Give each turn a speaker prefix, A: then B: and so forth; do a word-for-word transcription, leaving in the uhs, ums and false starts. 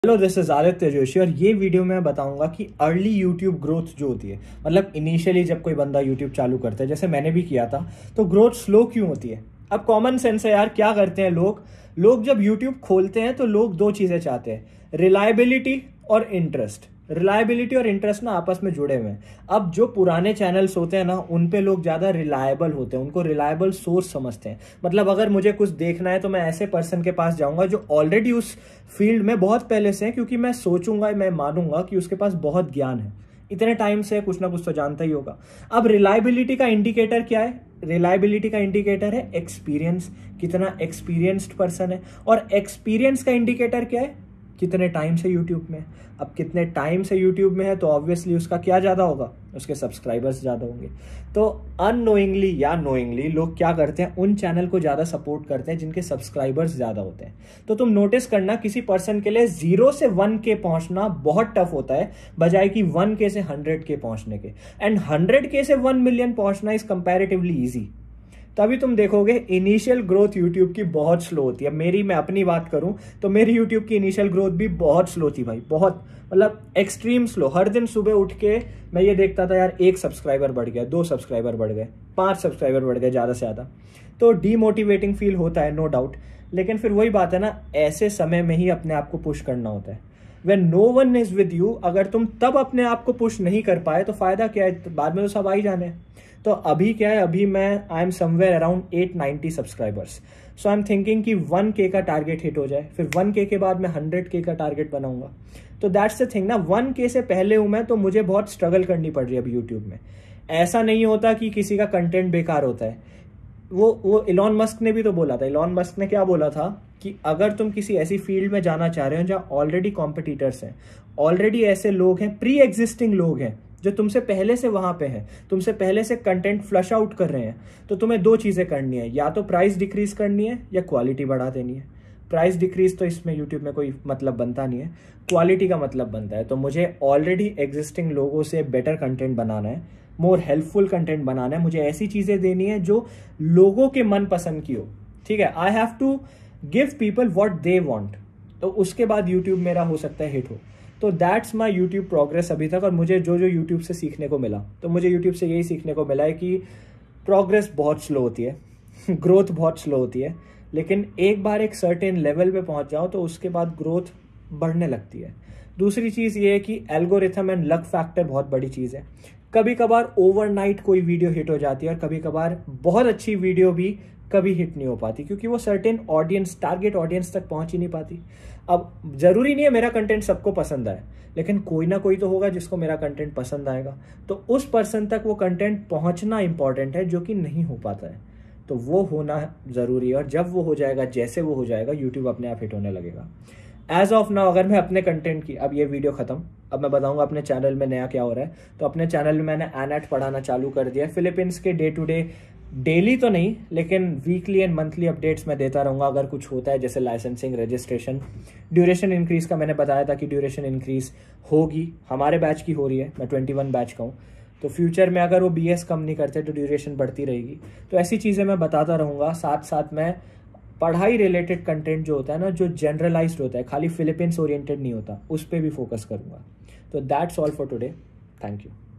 A: Hello, this is Aditya Joshi और ये video में बताऊंगा कि अर्ली यूट्यूब ग्रोथ जो होती है, मतलब इनिशियली जब कोई बंदा यूट्यूब चालू करता है, जैसे मैंने भी किया था, तो ग्रोथ स्लो क्यों होती है। अब कॉमन सेंस है यार, क्या करते हैं लोग लोग जब यूट्यूब खोलते हैं तो लोग दो चीजें चाहते हैं, रिलायबिलिटी और इंटरेस्ट। रिलायबिलिटी और इंटरेस्ट ना आपस में जुड़े हुए हैं। अब जो पुराने चैनल्स होते हैं ना, उन पे लोग ज्यादा रिलायबल होते हैं, उनको रिलायबल सोर्स समझते हैं। मतलब अगर मुझे कुछ देखना है तो मैं ऐसे पर्सन के पास जाऊंगा जो ऑलरेडी उस फील्ड में बहुत पहले से है, क्योंकि मैं सोचूंगा, मैं मानूंगा कि उसके पास बहुत ज्ञान है, इतने टाइम से कुछ ना कुछ तो जानता ही होगा। अब रिलायबिलिटी का इंडिकेटर क्या है? रिलायबिलिटी का इंडिकेटर है एक्सपीरियंस, कितना एक्सपीरियंस्ड पर्सन है। और एक्सपीरियंस का इंडिकेटर क्या है? कितने टाइम से यूट्यूब में। अब कितने टाइम से यूट्यूब में है तो ऑब्वियसली उसका क्या ज्यादा होगा, उसके सब्सक्राइबर्स ज्यादा होंगे। तो अननोइंगली या नोइंगली लोग क्या करते हैं, उन चैनल को ज्यादा सपोर्ट करते हैं जिनके सब्सक्राइबर्स ज्यादा होते हैं। तो तुम नोटिस करना, किसी पर्सन के लिए जीरो से वन के पहुंचना बहुत टफ होता है, बजाय कि वन के से हंड्रेड के पहुंचने के। एंड हंड्रेड के से वन मिलियन पहुंचना इज कंपैरेटिवली इजी। तभी तुम देखोगे इनिशियल ग्रोथ यूट्यूब की बहुत स्लो होती है। मेरी मैं अपनी बात करूं तो मेरी यूट्यूब की इनिशियल ग्रोथ भी बहुत स्लो थी भाई, बहुत, मतलब एक्सट्रीम स्लो। हर दिन सुबह उठ के मैं ये देखता था यार, एक सब्सक्राइबर बढ़ गया, दो सब्सक्राइबर बढ़ गए, पांच सब्सक्राइबर बढ़ गए ज्यादा से ज्यादा। तो डीमोटिवेटिंग फील होता है, नो डाउट। लेकिन फिर वही बात है ना, ऐसे समय में ही अपने आप को पुश करना होता है। When no one is with you, अगर तुम तब अपने आप को पुश नहीं कर पाए तो फायदा क्या है, बाद में तो सब आ ही जाने। तो अभी क्या है, अभी मैं I am somewhere around at ninety subscribers. So I am thinking कि वन के का टारगेट हिट हो जाए, फिर वन के के बाद मैं हंड्रेड के का टारगेट बनाऊंगा। तो दैट्स द थिंग ना, वन के से पहले हूं मैं, तो मुझे बहुत स्ट्रगल करनी पड़ रही है अभी यूट्यूब में। ऐसा नहीं होता कि किसी का कंटेंट बेकार होता है। वो वो इलॉन मस्क ने भी तो बोला था। इलॉन मस्क ने क्या बोला था कि अगर तुम किसी ऐसी फील्ड में जाना चाह रहे हो जहां ऑलरेडी कॉम्पिटिटर्स हैं, ऑलरेडी ऐसे लोग हैं, प्री एग्जिस्टिंग लोग हैं जो तुमसे पहले से वहां पे हैं, तुमसे पहले से कंटेंट फ्लश आउट कर रहे हैं, तो तुम्हें दो चीजें करनी है, या तो प्राइस डिक्रीज करनी है या क्वालिटी बढ़ा देनी है। प्राइस डिक्रीज तो इसमें यूट्यूब में कोई मतलब बनता नहीं है, क्वालिटी का मतलब बनता है। तो मुझे ऑलरेडी एग्जिस्टिंग लोगों से बेटर कंटेंट बनाना है, मोर हेल्पफुल कंटेंट बनाना है, मुझे ऐसी चीजें देनी है जो लोगों के मन पसंद की हो। ठीक है, I have to give people what they want. तो उसके बाद यूट्यूब मेरा हो सकता है हिट हो। तो दैट्स माय यूट्यूब प्रोग्रेस अभी तक। और मुझे जो जो यूट्यूब से सीखने को मिला, तो मुझे यूट्यूब से यही सीखने को मिला है कि प्रोग्रेस बहुत स्लो होती है ग्रोथ बहुत स्लो होती है, लेकिन एक बार एक सर्टेन लेवल पे पहुंच जाओ तो उसके बाद ग्रोथ बढ़ने लगती है। दूसरी चीज ये है कि एल्गोरिथम एंड लक फैक्टर बहुत बड़ी चीज है। कभी कभार ओवरनाइट कोई वीडियो हिट हो जाती है और कभी कभार बहुत अच्छी वीडियो भी कभी हिट नहीं हो पाती, क्योंकि वो सर्टेन ऑडियंस, टारगेट ऑडियंस तक पहुंच ही नहीं पाती। अब जरूरी नहीं है मेरा कंटेंट सबको पसंद आए, लेकिन कोई ना कोई तो होगा जिसको मेरा कंटेंट पसंद आएगा। तो उस पर्सन तक वो कंटेंट पहुंचना इंपॉर्टेंट है, जो कि नहीं हो पाता है। तो वो होना जरूरी है, और जब वो हो जाएगा, जैसे वो हो जाएगा, यूट्यूब अपने आप हिट होने लगेगा। एज ऑफ नाउ अगर मैं अपने कंटेंट की, अब ये वीडियो खत्म, अब मैं बताऊंगा अपने चैनल में नया क्या हो रहा है। तो अपने चैनल में मैंने एनएट पढ़ाना चालू कर दिया है। फिलीपींस के डे टू डे, डेली तो नहीं लेकिन वीकली एंड मंथली अपडेट्स मैं देता रहूंगा अगर कुछ होता है, जैसे लाइसेंसिंग, रजिस्ट्रेशन, ड्यूरेशन इंक्रीज का मैंने बताया था कि ड्यूरेशन इंक्रीज होगी, हमारे बैच की हो रही है, मैं ट्वेंटी वन बैच का हूँ। तो फ्यूचर में अगर वो बीएस कम नहीं करते तो ड्यूरेशन बढ़ती रहेगी। तो ऐसी चीज़ें मैं बताता रहूँगा। साथ साथ मैं पढ़ाई रिलेटेड कंटेंट जो होता है ना, जो जनरलाइज्ड होता है, खाली फिलीपींस ओरिएंटेड नहीं होता, उस पर भी फोकस करूँगा। तो that's all for today, thank you.